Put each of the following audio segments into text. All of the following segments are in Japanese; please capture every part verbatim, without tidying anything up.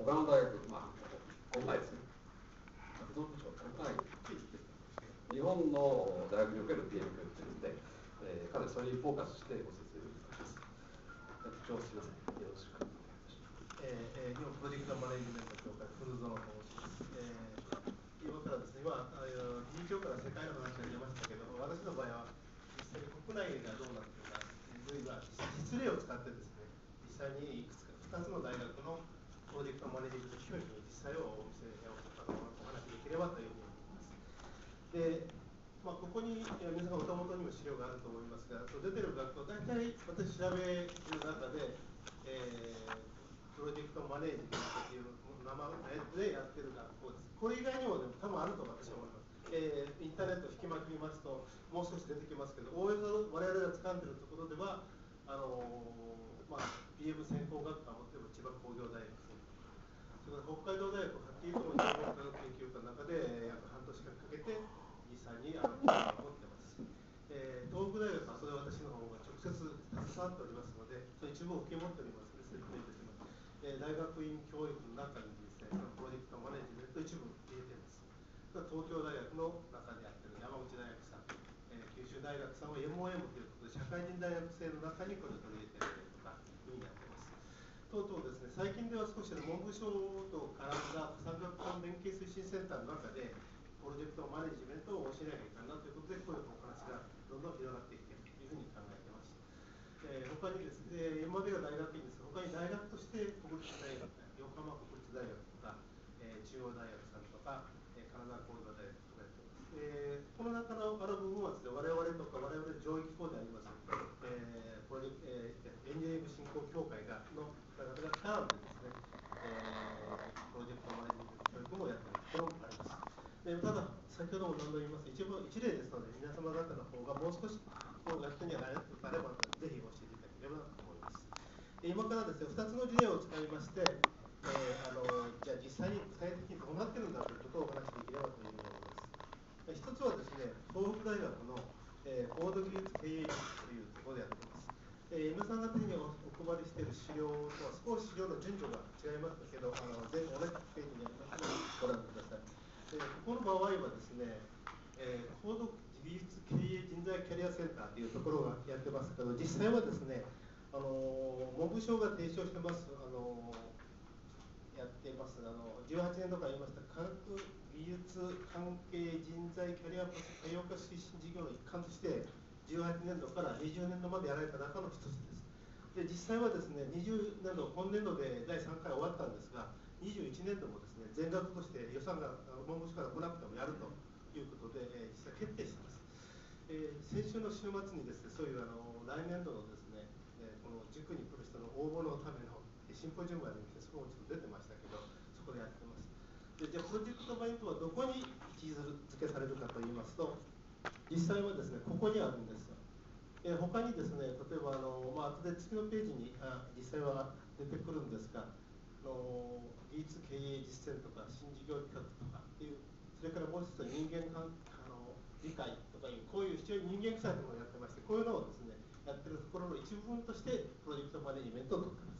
他の大学、まあ、国内ですね、国内、日本の大学における ピーエム 教育ですね、えー、かなりそれにフォーカスしてご説明をいたします。すみません、よろしくお願いします。 えー、日本プロジェクトマネジメント協会古園と申します。えー、今からですね、今、理事長から世界の話が出ましたけど、私の場合は実際に国内がどうなっているか、あるいは実例を使ってですね、実際にいくつかふたつの大学のプロジェクトマネジメント教育の実際をお見せをお話しできればというふうに思います。で、まあ、ここに皆さんお手元にも資料があると思いますが、出てる学校、大体私調べる中で、えープロジェクトマネージメントという名前でやってる学校です。これ以外にも、ね、多分あると私は思います。えー、インターネットを引きまくりますと、もう少し出てきますけど、おおよそ我々が掴んでいるところでは、あのーまあ、ピーエム 専攻学科を持っている千葉工業大学専攻科、それから北海道大学はっきりとも情報科学研究科の中で約半年間かけて実際にあの教科を持っています。えー、東北大学はそれ私の方が直接携わっておりますので、その一部を受け持っておりますので説明いたします。えー、大学院教育の中にですね、そのプロジェクトマネジメント一部入れています。東京大学の中でやっている山口大学さん、えー、九州大学さんは エムオーエム ということで、社会人大学生の中にこれを取り入れているとかいうふうになっています。とうとうですね、最近では少し文部省と絡んだ産学官連携推進センターの中で、プロジェクトマネジメントを教えなきゃいけないなということで、こういうお話がどんどん広がっていっているというふうに考えています。えー、他にですね、今までは大学院ですが、他に大学として国立大学、横浜国立大学とか、えー、中央大学さんとか、えー、金沢工業大学とかやっています。えー、この中のある部分はですね、我々とか我々上位機構であります、えー、プロジェクト、えー、エンジニアリング振興協会がの方々が絡んでですね、えー、プロジェクトマネジメント教育もやっているところもあります。でただ、先ほども何度言います一部一例ですので、皆様方の方がもう少しこうやってにはなれば、ぜひ教えていただければと思います。今からですね、ふたつの事例を使いまして、えー、あのじゃあ実際に具体的にどうなっているんだということをお話しできればというふうに思います。一つはですね、東北大学の、えー、高度技術経営塾というところでやっています。えー、皆さん方にお配りしている資料とは少し資料の順序が違いますけど、あの全同じページにありますのでご覧ください。えー、ここの場合はですね、えー、高度技術経営人材キャリアセンターというところがやってますけど、実際はですね、あの文部省が提唱してます、あのやってます、あのじゅうはちねんどから言いました科学技術関係人材キャリア多様化推進事業の一環としてじゅうはちねんどからにじゅうねんどまでやられた中の一つです。で実際はですね、にじゅうねんど、今年度でだいさんかい終わったんですが、にじゅういちねんどもですね、全額として予算が文部省から来なくてもやるということで、えー、実際決定しています。えー、先週の週末にですね、そういうあの来年度のですね、えー、この塾に来る人の応募のためのシンポジウムがありまして、そこもちょっと出てましたけど、そこでやってます。でじゃあ、プロジェクトマインドはどこに位置づけされるかといいますと、実際はですね、ここにあるんですよ。えー、他にですね、例えばあの、まあ後で次のページにあ実際は出てくるんですが、あの技術経営実践とか新事業企画とかっていう、それからもう一つは人間関あの理解とかいう、こういう非常に人間臭いところをやってまして、こういうのをですね、やってるところの一部分として、プロジェクトマネジメントを取ってます。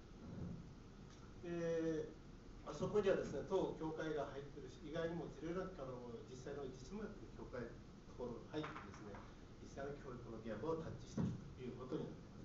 であそこにはですね、当協会が入ってるし、意外にもいろいろあの実際の実務やってる協会のところが入ってですね、実際の教育の現場をタッチしているということになっています。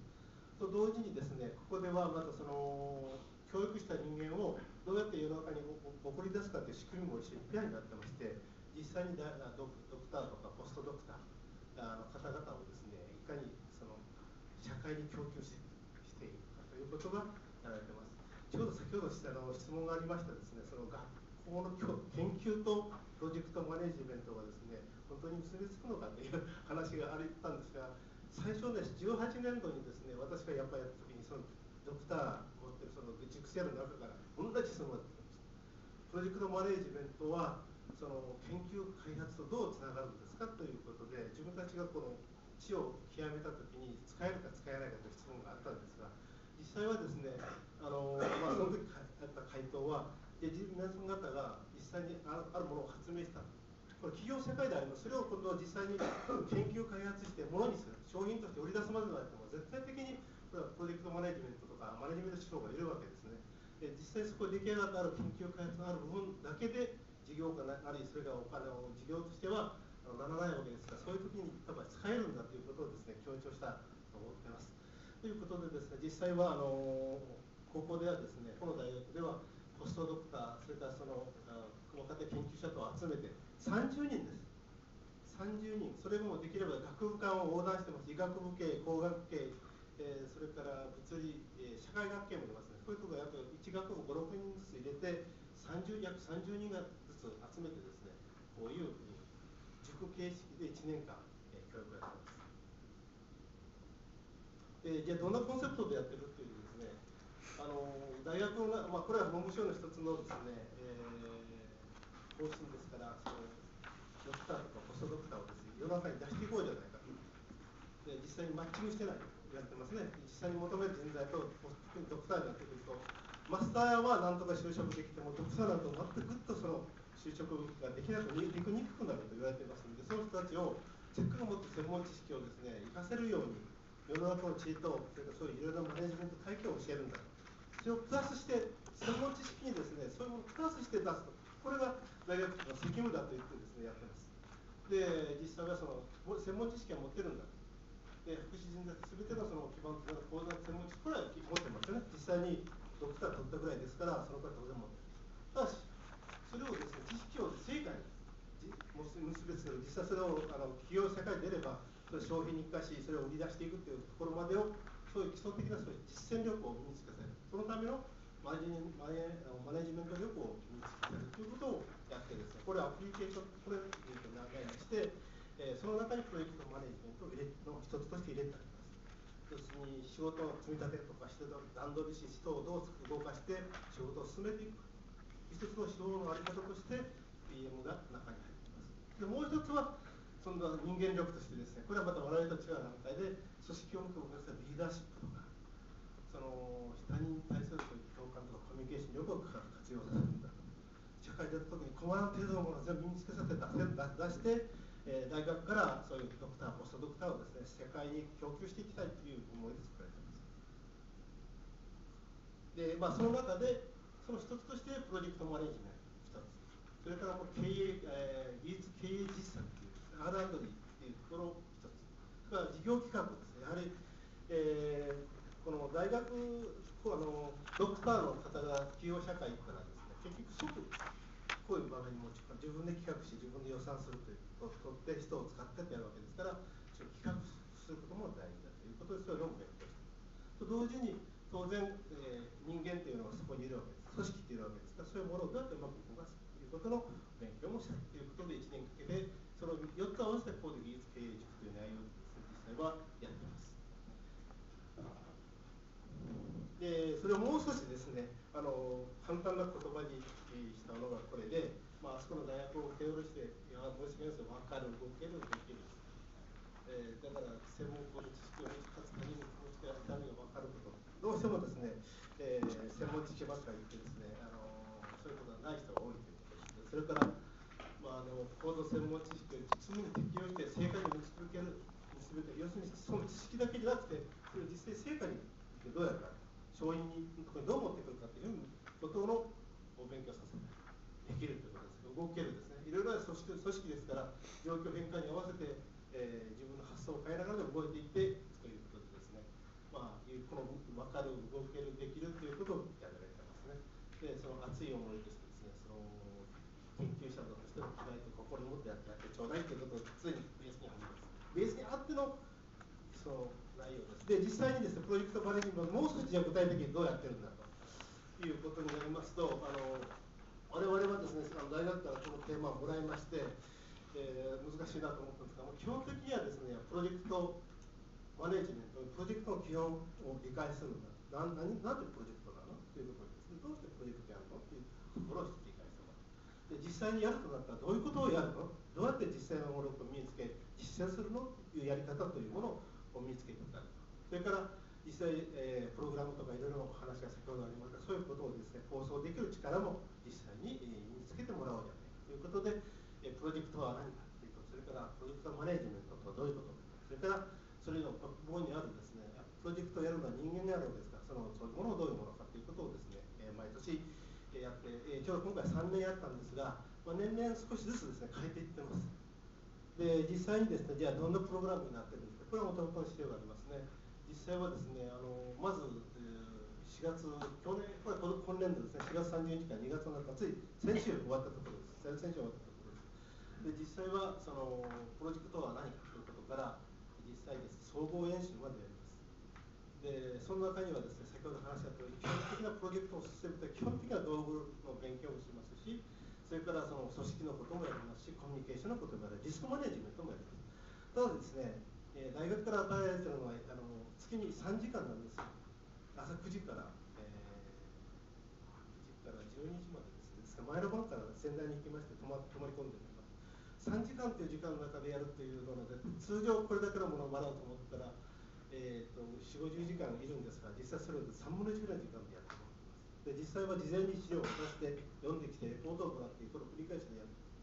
と同時にですね、ここではまたその教育した人間をどうやって世の中に送り出すかという仕組みも一緒にペアになってまして、実際にドクターとかポストドクターの方々をですね、いかにその社会に供給していくかということがやられています。ちょうど先ほどあの質問がありましたですね、その学校の研究とプロジェクトマネジメントがですね、本当に結びつくのかという話があったんですが、最初ね、じゅうはちねんどにですね、私がやっぱりやった時に、そのドクター持ってるその塾生の中から同じ質問が出てきました。プロジェクトマネジメントはその研究開発とどうつながるんですかということで、自分たちがこの知を極めた時に使えるか使えないかという質問があったんですが、実際はですね、あのまあ、その時あった回答は、皆さん方が実際にあるものを発明した。これ企業世界であります。それを今度は実際に研究開発してものにする、商品として売り出すまでの間も絶対的にプロジェクトマネジメントとかマネジメント指標がいるわけですね。 で実際そこで出来上がったある研究開発のある部分だけで事業がなり、それがお金を事業としてはならないわけですから、そういう時に多分使えるんだということをですね強調したと思っています。ということでですね、実際はあの高校ではですね、この大学ではポストドクター、それからその若手研究者と集めてさんじゅうにんです。さんじゅうにん、それもできれば学部間を横断してます。医学部系、工学系、えー、それから物理、えー、社会学系もいますね。こういうところが約いち学部ご、ろくにんずつ入れてさんじゅう約さんじゅうにんがずつ集めてですね、こういう塾形式でいちねんかん、えー、教育をやっています。でじゃあどんなコンセプトでやってるっていうとですね、あの大学の、まあ、これは文部省の一つのですね、えー、方針ですから、そのドクターとかポストドクターをですね、世の中に出していこうじゃないかと。で実際にマッチングしてないと言われてますね。実際に求める人材とドクターになってくると、マスターはなんとか就職できても、ドクターだと全くぐっとその就職ができなくできにくくなると言われていますので、その人たちをせっかく持って専門知識をですね活かせるように、世の中の地位と、それからそういういろいろなマネジメント体系を教えるんだと。それをプラスして、専門知識にですね、そういうものをプラスして出すと。これが大学の責務だと言ってですね、やってます。で、実際はその専門知識は持ってるんだ。で、福祉人材すべてのその基盤となる講座の専門知識、これは持ってますよね。実際にドクター取ったぐらいですから、そのくらい当然持ってる。ただし、それをですね、知識を成果に結びつける、実際それをあの企業社会に出れば、それ消費に生かし、それを売り出していくというところまでを、そういう基礎的なそういう実践力を身につけさせる。そのためのマネマネマネジメント力を身につけさせるということをやってですね、これアプリケーション、これを長いにして、えー、その中にプロジェクトマネジメントを入れの一つとして入れてあります。要するに仕事の積み立てとか、人段取りし、人をどう動かして仕事を進めていく。一つの指導のあり方として ピーエム が中に入っています。でもう一つはその人間力としてですね、これはまた我々と違う段階で組織を向くリーダーシップとか、その他人に対するそういう共感とかコミュニケーション力を活用させるんだと。社会で特に困らん程度のものを全部身につけさせて出して、えー、大学からそういうドクター、ポストドクターをですね、世界に供給していきたいという思いで作られています。で、まあ、その中で、その一つとしてプロジェクトマネジメント一つ。それからもう経営、えー、技術経営実践という、アールアンドディー というところを一つ。それから事業企画ですね。やはり、えー、この大学、あのドクターの方が企業社会行ったらですね、結局即こういう場面に持ち自分で企画し、自分で予算するということを取って人を使ってってやるわけですから、それを企画することも大事だということで、それを勉強していく。と同時に、当然、えー、人間というのはそこにいるわけです。組織っていうわけですから、そういうものをどうやってうまく動かすということの勉強もしたいということで、いちねんかけて、そのよっつ合わせてこういう技術経営塾という内容を実際はやっています。で、それをもう少しですね、あの簡単な言葉にしたのがこれで、まあ、あそこの大学を手下ろして、いや、申し訳ないですけど、分かる、動ける、できる。えー、だから専門校の知識を持ち、かつ他人の気持ちが痛みが分かること、どうしてもですね、えー、専門知識ばっかり言ってですね、あのそういうことがない人が多いということです。それから、まあ、あの高度専門知識を実務に適用して成果に結びける、結びける、要するにその知識だけじゃなくて、それを実際成果にどうやるか、勝因にどう持ってくるかということのお勉強させる。できるということです。動けるですね。いろいろな組織、組織ですから、状況変化に合わせて、えー、自分の発想を変えながら動いていってということでですね、まあ、この分かる、動ける、できるということをやられてますね。で、その熱い思いとしてですね、その研究者としての期待と心に持ってやってちょうだいということを常にベースにあります。ベースにあってのその内容です。で、実際にですね、プロジェクトマネジメントをもう少しじゃ具体的にどうやってるんだということになりますと、あの我々はですね、あの大学からこのテーマをもらいまして、えー、難しいなと思ったんですが、基本的にはですね、プロジェクトマネジメント、プロジェクトの基本を理解するんだ。な何なんでプロジェクトなのというところですね、どうしてプロジェクトやるのというところを理解してもらう。で、実際にやるとなったらどういうことをやるの、どうやって実際の能力を身につけ、実践するのというやり方というものを身につけていただく。それから実際、えー、プログラムとかいろいろ話が先ほどありましたそういうことをですね、構想できる力も実際に、えー、身につけてもらおうじゃないかということで、えー、プロジェクトは何かということ、それからプロジェクトマネジメントとはどういうことか、それからそれのバックボーンにあるですね、プロジェクトをやるのは人間であるわけですから、そのそういうものをどういうものかということをですね、えー、 毎年やって、えー、ちょうど今回さんねんやったんですが、まあ、年々少しずつですね変えていってます。で実際にですね、じゃあどんなプログラムになってるんですか。これは元々の資料がありますね。実際はですね、あのまず、えー、しがつ、去年、これ今年度ですね、しがつさんじゅうにちからにがつの中、つい先週終わったところです。先週終わったところです。で実際はそのプロジェクトは何かということから、実際です、総合演習までやります。でその中にはですね、先ほど話した通り、基本的なプロジェクトを進めると基本的な道具の勉強もしますし、それからその組織のこともやりますし、コミュニケーションのこともやる、リスクマネジメントもやります。ただですね、えー、大学から与えられているのはあの月にさんじかんなんですよ。朝くじから、えー、くじからじゅうにじまでですね。ですから前の晩から仙台に行きまして泊ま泊まり込んでみます。さんじかんという時間の中でやるというので、通常これだけのものを学ぼうと思ったら、えー、とよんじゅう、ごじゅうじかんいるんですが、実際それをさんぶんのいちぐらいの時間でやってもらってます。で実際は事前に資料を出して読んできてレポートを行ってこれを繰り返してやっています。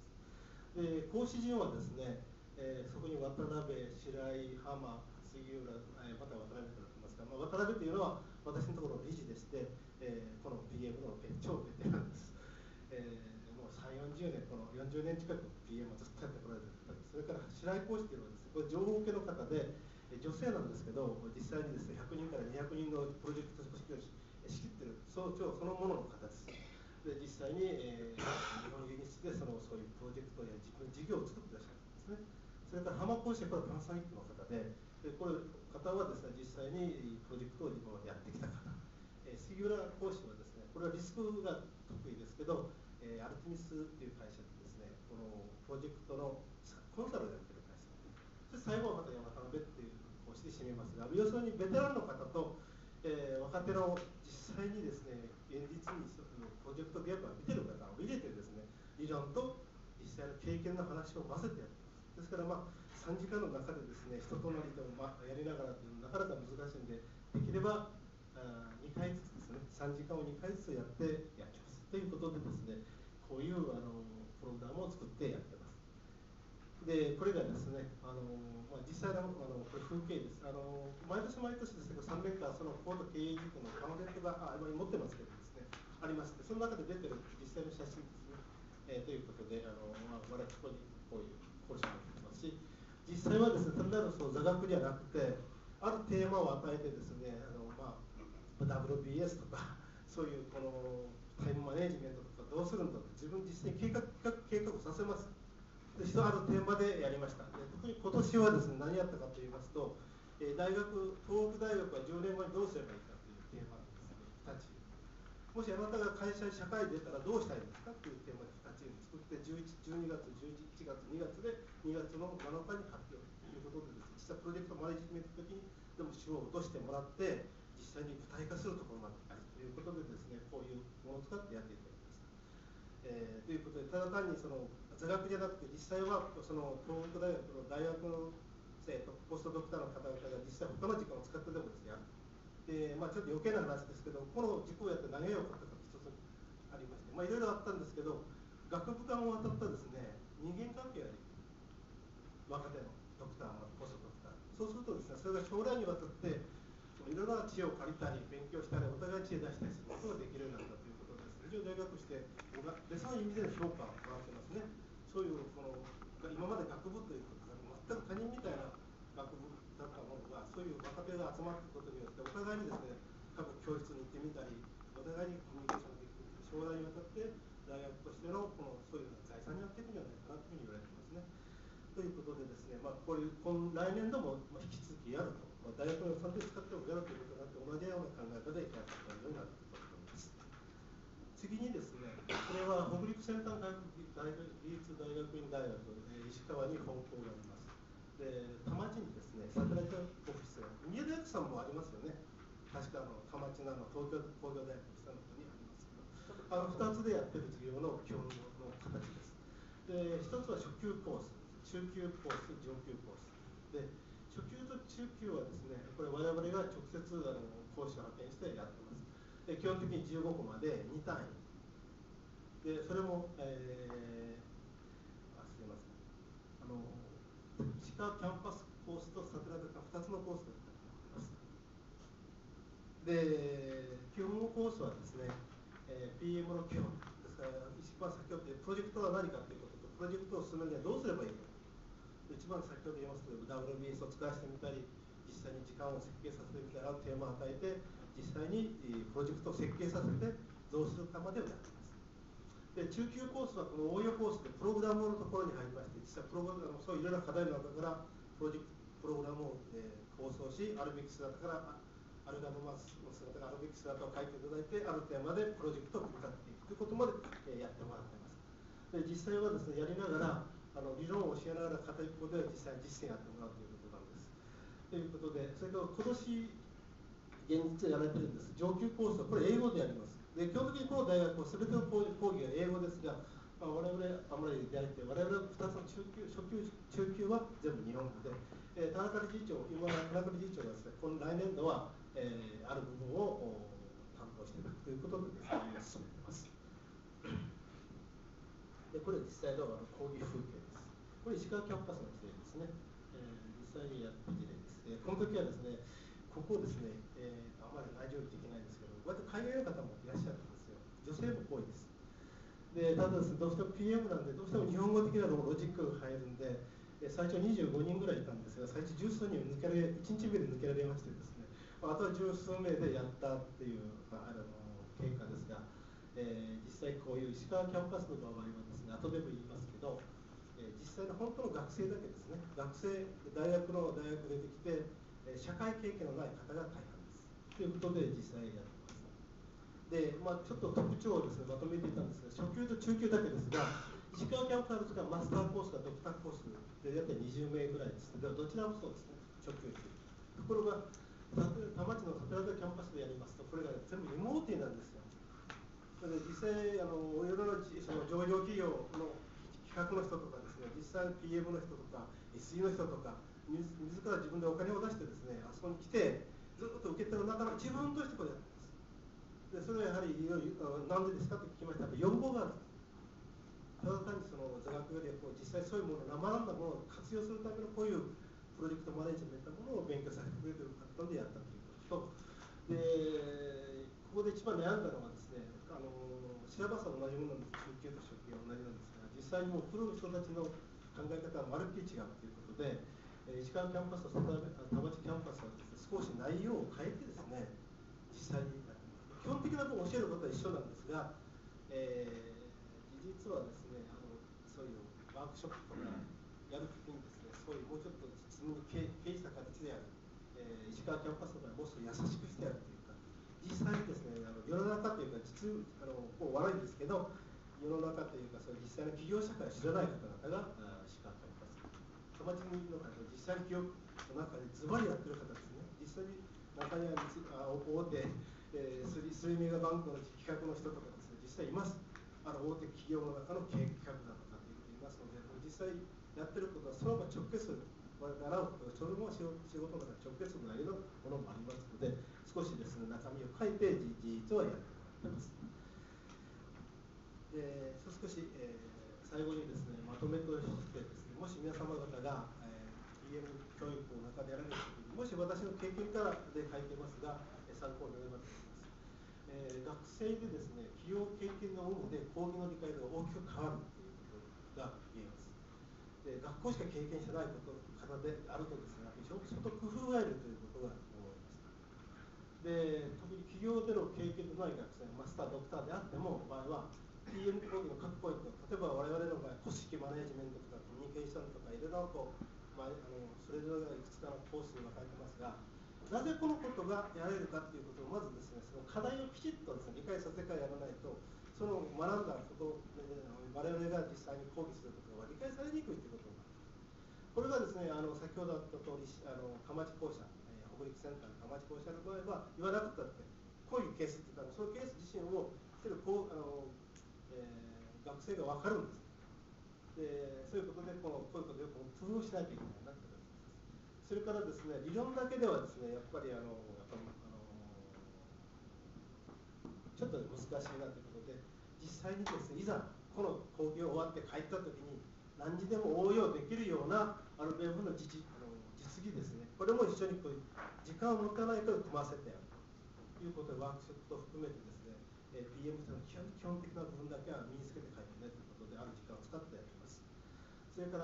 で講師陣はですね、えー、そこに渡辺、白井、浜、杉浦、えー、また渡辺となってますが、まあ、渡辺というのは私のところの理事でして、えー、この ピーエム の超ベテランです。えー、もうさんじゅう、よんじゅうねん、このよんじゅうねん近く ピーエム をずっとやってこられている方です。それから白井講師というのはですね、これ情報系の方で、女性なんですけど、実際にですね、ひゃくにんからにひゃくにんのプロジェクト組織を仕切っている総長そのものの方です。で実際に、えー、日本輸出でそのそういうプロジェクトや自分事業を作っていらっしゃるんですね。それから浜講師はこれパナソニックの方で、でこれ方はですね、実際にプロジェクトを今までやってきた方。えー、杉浦講師はですね、これはリスクが得意ですけど、えー、アルティミスっていう会社でですね、このプロジェクトのコンサルをやっている会社。そして最後はまた山田辺っていう講師で締めますが、要するにベテランの方と、えー、若手の実際にですね、現実にプロジェクト現場を見ている方を入れてですね、理論と実際の経験の話を混ぜてやってます。ですからまあさんじかんの中でですね、人となりとまやりながらというのはなかなか難しいんで、できればあにかいずつですね、さんじかんをにかいずつやってやってますということでですね、こういうあのプログラムを作ってやってます。でこれがですね、あのまあ、実際のあのこれ風景です。あの毎年毎年ですね、さんねんかんその高度経営塾のパンフレットがあ今持ってますけどですね、ありまして、その中で出てる実際の写真ですね。えー、ということで、あのまあ、我々ここにこういう講師も出てますし、実際はですね、単なるその座学じゃなくて、あるテーマを与えてですね、あのまあ ダブリュービーエス とかそういうこのタイムマネジメントとかどうするんだと自分実際に計画計画をさせます。で一あるテーマでやりました。で特に今年はですね、何やったかと言いますと、えー、大学東北大学はじゅうねんごにどうすればいいかというテーマなんですね。ふたチーム。もしあなたが会社社会に出たらどうしたいんですかというテーマでふたチーム作ってじゅういち、じゅうにがつ、じゅういちがつ、にがつでにがつのなのかに発表ということでですね、実はプロジェクトマネジメント的にでも手を落としてもらって実際に具体化するところまであるということでですね、こういうものを使ってやっていただきました。えー、ということで、ただ単にその座学じゃなくて、実際はその東北大学の大学の生とポストドクターの方々が実際他の時間を使ってでもですね、やる。で、まあ、ちょっと余計な話ですけど、この塾をやって何が良かったかと一つありまして、まあ、いろいろあったんですけど、学部間を渡ったですね、人間関係ができる。若手のドクター、ポストドクター。そうするとですね、それが将来にわたって、いろいろな知恵を借りたり、勉強したり、お互い知恵出したりすることができるようになったということです。非常に大学して、でそういう意味での評価をもらってますね。そういうこの今まで学部ということが全く他人みたいな学部だったものが、そういう若手が集まっていくことによって、お互いにですね、各教室に行ってみたり、お互いにコミュニケーションできる、将来にわたって大学としてのこのそういう財産になっていくんじゃないかなというふうに言われてますね。ということでですね、まあ、こういう今来年度も引き続きやると、まあ、大学の予算で使ってもやるということになって、同じような考え方でやっていくようになっていくと思います。次にですね、これは北陸先端科学大学技術大学院大学、えー、石川に本校があります。で、田町にですね、サテライトオフィスが、宮大工さんもありますよね。確かあの田町の東京工業大学の下の方にありますけど、あのふたつでやってる授業の基本の形です。で、ひとつは初級コース、中級コース、上級コース。で、初級と中級はですね、これ我々が直接あの講師を派遣してやってます。で、基本的にじゅうごこまでに単位。で、それも、えー、あ、すみません。あの、石川キャンパスコースとサテライトふたつのコースでやってます。で、基本コースはですね、 えー、ピーエム の基本ですから、一番先ほどプロジェクトは何かということと、プロジェクトを進めるにはどうすればいいか。一番先ほど言いますけど ダブリュービーエス を使わせてみたり、実際に時間を設計させてみたり、あるテーマを与えて実際にプロジェクトを設計させて増殖化までをやっています。で中級コースはこの応用コースでプログラムのところに入りまして、実際プログラムそういういろいろな課題の中からプロジェクトプログラムを、えー、構想し、あるべき姿からあるがままの姿があるべき姿を書いていただいて、あるテーマでプロジェクトを組み立てていくということまで、えー、やってもらっています。で実際はですね、やりながらあの理論を教えながら片一方では実際に実践やってもらうということなんです。ということで、それから今年現実でやられてるんです。上級コースはこれ英語でやります。で基本的にこの大学は全ての講義が英語ですが、まあ、我々あまりであって、我々のふたつの中級、初級、中級は全部日本語で、えー、田中理事長、今田中理事長はですね、この来年度は、えー、ある部分を担当していくということでですね、進めています。でこれ実際の講義風景です。これ石川キャンパスの事例ですね。えー、実際にやった事例です。えー、この時はですね、ここですね、えー、あまり内情言っていけないんですけど、割と海外の方もいらっしゃるんですよ。女性も多いです。でただですね、どうしても ピーエム なんで、どうしても日本語的なロジックが入るんで、えー、最初にじゅうごにんぐらいいたんですが、最初十数人抜けられ、いちにちめで抜けられましてですね、あとは十数名でやったっていう、まあ、あの経過ですが、えー、実際こういう石川キャンパスの場合はですね、後でも言いますけど、えー、実際の本当の学生だけですね、学生、大学の大学出てきて、えー、社会経験のない方が大半です。ということで実際やってます。で、まあ、ちょっと特徴をですね、まとめていたんですが、初級と中級だけですが、石川キャンパスがマスターコースかドクターコースで大体にじゅうめいぐらいです。でどちらもそうですね、初級中。ところが、田町の桜田キャンパスでやりますと、これが全部リモートになるんですよ。で実際あのいろいろなその上場企業の企画の人とかですね、実際の ピーエム の人とか エスイー の人とか自ら自分でお金を出してですね、あそこに来てずっと受けてる中の一文としてこれやってます。でそれはやはりいろいろなんでですかと聞きましたら、要望がある。ただ単にその座学よりこう実際そういうものを生んだものを活用するためのこういうプロジェクトマネジメントのものを勉強させてくれてる方でやったということと、でここで一番悩んだのはですね、あのシラバスは同じものなんです。中級と初級は同じなんですが、実際にもうプロの人たちの考え方はまるっきり違うということで、えー、石川キャンパスと田町キャンパスはですね、少し内容を変えてですね、実際に基本的なことを教えることは一緒なんですが、えー、実はですね、あのそういうワークショップとかやるときにですね、そういうもうちょっと実務に掲示した形である、えー、石川キャンパスの場合もう少し優しくしてやるというか、実際にですね、あの世の中というか実あのもう悪いんですけど、世の中というかそういう実際の企業社会を知らない方々が石川キャンパス、田町にいるのか実際に企業の中でズバリやってる方ですね、実際に中には大手、えー、スリメガバンクの企画の人とかですね、実際います。あの大手企業の中の経営企画だとかっていうこといますので、実際やってることはそのまま直結する。習うことそれも仕事の中で直結する内容のものもありますので、少しですね、中身を書いて事実はやってもらってます。で少し、えー、最後にですね、まとめとしてですね、もし皆様方が、えー、ピーエム 教育の中でやられるときに、もし私の経験からで書いてますが、参考になればと思います。えー、学生でですね、企業経験の有無で講義の理解度が大きく変わるということが言えます。で学校しか経験してないこと方であるとですね、相当工夫がいるということが思います。で特に企業での経験のない学生、マスター、ドクターであっても場合は ピーエム 講義の各ポイント、例えば我々の場合、組織マネジメントとかコミュニケーションとかいろいろこう、まあ、あのそれぞれがいくつかのコースに分かれてますが、なぜこのことがやれるかということをまずですね、その課題をきちっとですね、理解させてからやらないと、その学んだことを、我々が実際に講義することが理解されにくいということがこれがですね、あの先ほどあった通り、あの蒲町校舎、えー、北陸センターの蒲町校舎の場合は言わなくたってこういうケースって言ったら、そのケース自身をこうあの、えー、学生が分かるんです。でそういうことでこのこういうことでよく工夫しないといけないなと思います。それからですね、理論だけではですね、やっぱりあのやっぱりあのちょっと難しいなということで、実際にですね、いざこの講義を終わって帰った時に何時でも応用できるようなアルベーブの実あの実技ですね、これも一緒にこう時間を持たないと組ませてやるということで、ワークショップと含めてですね、 えー、ピーエム の基本的な部分だけは身につけて帰ってねということで、ある時間を使ってやっています。それから、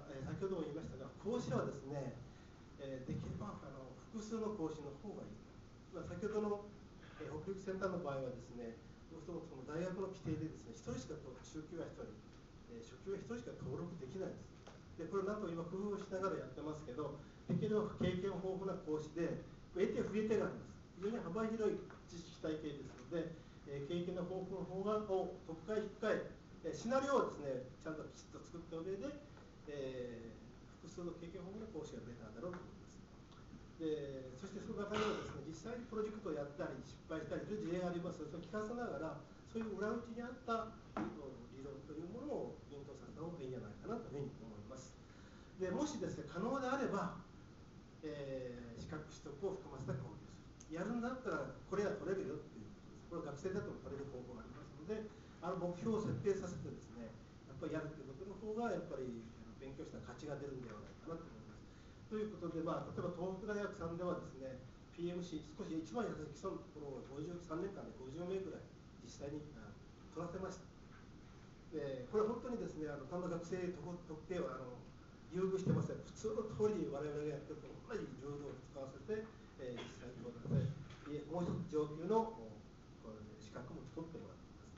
えー、先ほども言いましたが、講師はですね、えー、できればあの複数の講師の方がいい。まあ、先ほどの、えー、北陸センターの場合はですね、どうしてもその大学の規定でですね、ひとりしか週休はひとり、えー、初級はひとりしか登録できないんです。で、これなんと今工夫をしながらやってますけど、できれば経験豊富な講師で、得手不得手があります。非常に幅広い知識体系ですので、えー、経験の豊富な方がを特化引っかえ、えー、シナリオをですね、ちゃんときちっと作った上で、えー、複数の経験豊富な講師がベターだろうと思います。で、そしてその中にはですね、実際にプロジェクトをやったり失敗したりという事例がありますので、それを聞かせながら、そういう裏打ちにあった理論というものを勉強させた方がいいんじゃないかなというふうに思います。で、もしですね、可能であれば、えー、資格取得を含ませた講義をする。やるんだったら、これは取れるよっていうことです。これは学生だと取れる方法がありますので、あの目標を設定させてですね、やっぱりやるということの方が、やっぱり勉強した価値が出るんではないかなと思います。ということで、まあ、例えば東北大学さんではですね、ピーエムシー、少し一番優しい基礎のところをごじゅうさんねんかんでごじゅうめいぐらい実際に取らせました。で、これ本当にですね、あの単な学生特定はあの優遇してません。普通の通り我々がやってると同じルールを使わせて、えー、実際に取らせて、もう一つ上級のこれ資格も取ってもらっています。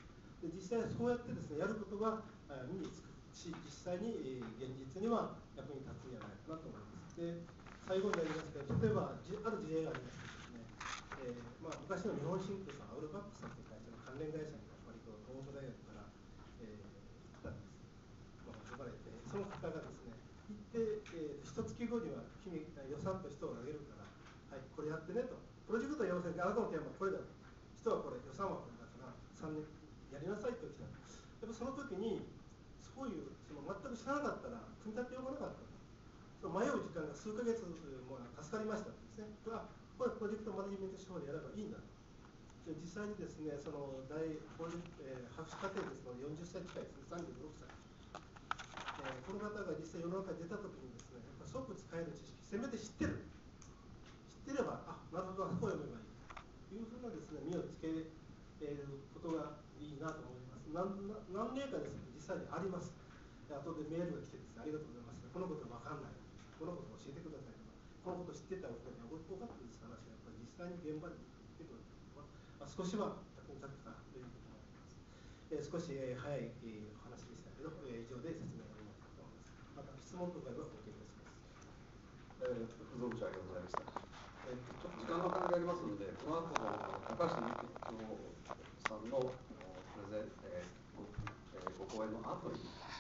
で、実際そうやってですね、やることが身につくし、実際に現実には役に立つんじゃないかなと思います。で、最後になりますけど、例えばある事例がありましてですね、えーまあ、昔の日本新空さん、アウルバックさんという会社の関連会社に割と東北大学から、えー、行ったんです。まあ、呼ばれて、その方がですね、行って、えー、一月後には君予算と人を投げるから、はい、これやってねと。プロジェクトはやりませんが、あなたのテーマはこれだと。人はこれ、予算はこれだから、さんねんやりなさいと来た。やっぱその時に、そういうその全く知らなかったら、組み立てようがなかった。その迷う時間が数ヶ月も助かりましたですね。あ、これプロジェクトマネジメント手法でやればいいんだと。で、実際にですね、その大、えー、博士課程ですのでよんじゅっさい近いですね、さんじゅうろくさい。えー、この方が実際世の中に出た時にですね、やっぱ即使える知識、せめて知ってる。知ってれば、あ、なるほど、こう読めばいいというふうなですね、目をつけることがいいなと思います。何, 何例かですね、実際にあります。後でメールが来てですね、ありがとうございます。このことわかんない。このことを教えてくださいとか、このことを知ってたらお二人に分かっている話がやっぱり実際に現場に出てくるのは、まあ、少しは役に立つかなというふうに思います。えー、少し、えー、早い、えー、お話でしたけど、えー、以上で説明を終わりたいと思います。また質問とかはお受けいたします。 えー、福蔵部長ありがとうございました。えー、ちょっと時間の関係ありますので、この後の高橋さんのプレゼン、えーごえー、ご講演の後に